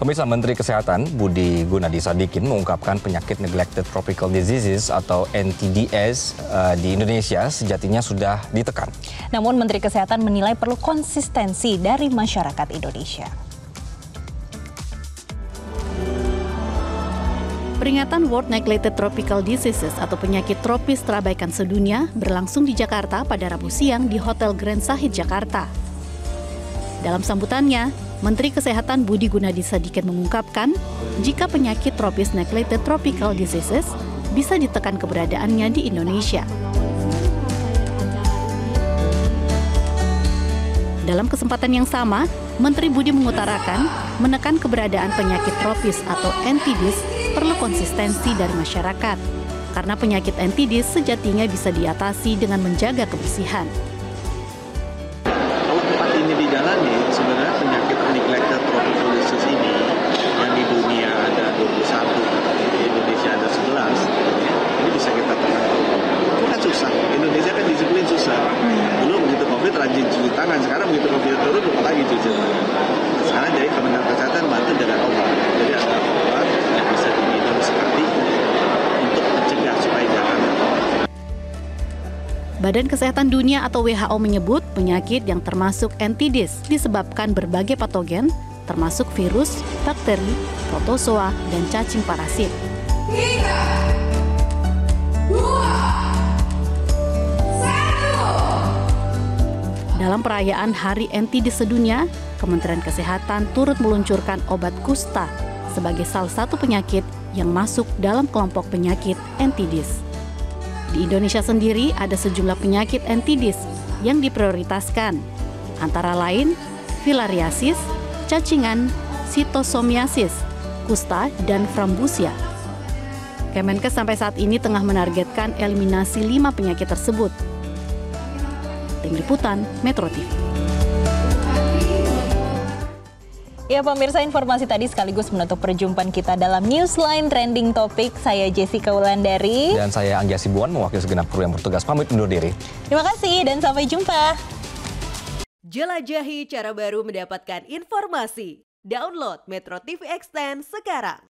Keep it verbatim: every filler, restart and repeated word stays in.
Pemirsa, Menteri Kesehatan Budi Gunadi Sadikin mengungkapkan penyakit neglected tropical diseases atau N T D S uh, di Indonesia sejatinya sudah ditekan. Namun Menteri Kesehatan menilai perlu konsistensi dari masyarakat Indonesia. Peringatan World Neglected Tropical Diseases atau penyakit tropis terabaikan sedunia berlangsung di Jakarta pada Rabu siang di Hotel Grand Sahid, Jakarta. Dalam sambutannya, Menteri Kesehatan Budi Gunadi Sadikin mengungkapkan jika penyakit tropis neglected tropical diseases bisa ditekan keberadaannya di Indonesia. Dalam kesempatan yang sama, Menteri Budi mengutarakan menekan keberadaan penyakit tropis atau N T D S perlu konsistensi dari masyarakat, karena penyakit N T D S sejatinya bisa diatasi dengan menjaga kebersihan. Kalau tempat ini dijalani, sebenarnya penyakit neglected tropical disease ini yang di dunia ada dua puluh satu, di Indonesia ada sebelas, ini bisa kita tekan. Itu kan susah, Indonesia kan disiplin susah. Dulu begitu COVID rajin cuci tangan, sekarang begitu COVID turun lupa lagi cuci tangan. Sekarang jadi Kementerian Kesehatan bantu dengan obat, jadi ada obat yang bisa diminum sekali untuk mencegah supaya jangan. Badan Kesehatan Dunia atau W H O menyebut penyakit yang termasuk N T D S disebabkan berbagai patogen, termasuk virus, bakteri, protozoa, dan cacing parasit. Tiga, dua, satu. Dalam perayaan Hari N T D S sedunia, Kementerian Kesehatan turut meluncurkan obat kusta sebagai salah satu penyakit yang masuk dalam kelompok penyakit N T D S. Di Indonesia sendiri ada sejumlah penyakit N T D S yang diprioritaskan, antara lain filariasis, cacingan, sitosomiasis, kusta, dan frambusia. Kemenkes sampai saat ini tengah menargetkan eliminasi lima penyakit tersebut. Tim Liputan Metro T V. Ya pemirsa, informasi tadi sekaligus menutup perjumpaan kita dalam Newsline Trending Topic. Saya Jessica Wulandari. Dan saya Anggi Hasibuan, mewakili segenap kru yang bertugas pamit undur diri. Terima kasih dan sampai jumpa. Jelajahi cara baru mendapatkan informasi. Download Metro T V Extend sekarang.